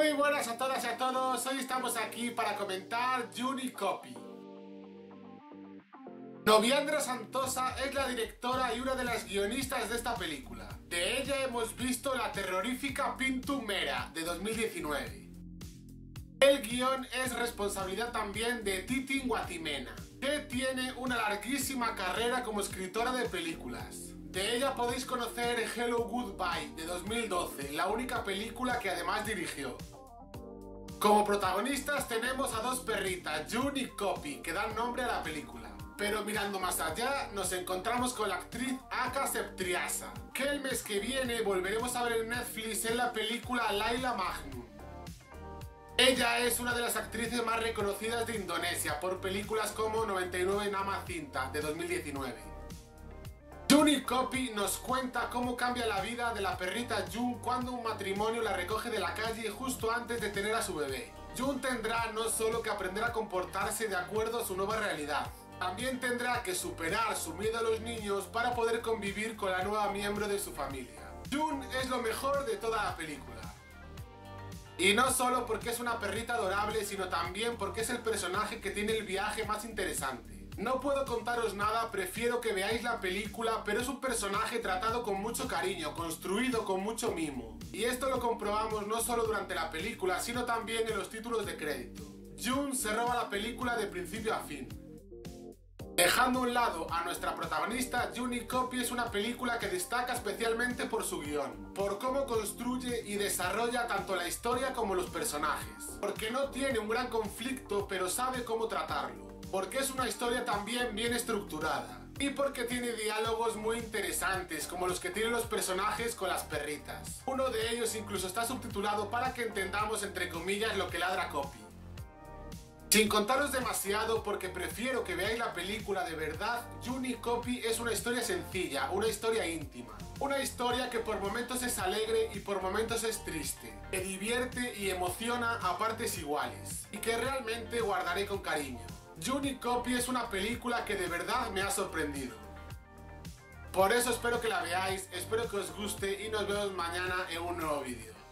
Muy buenas a todas y a todos, hoy estamos aquí para comentar June Copy. Noviandra Santosa es la directora y una de las guionistas de esta película. De ella hemos visto la terrorífica Pintu Mera de 2019. El guión es responsabilidad también de Titin Guatimena, que tiene una larguísima carrera como escritora de películas. De ella podéis conocer Hello Goodbye de 2012, la única película que además dirigió. Como protagonistas tenemos a dos perritas, June y Copy, que dan nombre a la película. Pero mirando más allá, nos encontramos con la actriz Aka Septriasa, que el mes que viene volveremos a ver en Netflix en la película Laila Majnun. Ella es una de las actrices más reconocidas de Indonesia por películas como 99 Nama Cinta de 2019. June Copy nos cuenta cómo cambia la vida de la perrita June cuando un matrimonio la recoge de la calle justo antes de tener a su bebé. June tendrá no solo que aprender a comportarse de acuerdo a su nueva realidad, también tendrá que superar su miedo a los niños para poder convivir con la nueva miembro de su familia. June es lo mejor de toda la película. Y no solo porque es una perrita adorable, sino también porque es el personaje que tiene el viaje más interesante. No puedo contaros nada, prefiero que veáis la película, pero es un personaje tratado con mucho cariño, construido con mucho mimo. Y esto lo comprobamos no solo durante la película, sino también en los títulos de crédito. June se roba la película de principio a fin. Dejando a un lado a nuestra protagonista, June Copy es una película que destaca especialmente por su guión, por cómo construye y desarrolla tanto la historia como los personajes, porque no tiene un gran conflicto pero sabe cómo tratarlo, porque es una historia también bien estructurada y porque tiene diálogos muy interesantes como los que tienen los personajes con las perritas. Uno de ellos incluso está subtitulado para que entendamos entre comillas lo que ladra Copy. Sin contaros demasiado, porque prefiero que veáis la película de verdad, June Copy es una historia sencilla, una historia íntima. Una historia que por momentos es alegre y por momentos es triste, que divierte y emociona a partes iguales, y que realmente guardaré con cariño. June Copy es una película que de verdad me ha sorprendido. Por eso espero que la veáis, espero que os guste y nos vemos mañana en un nuevo vídeo.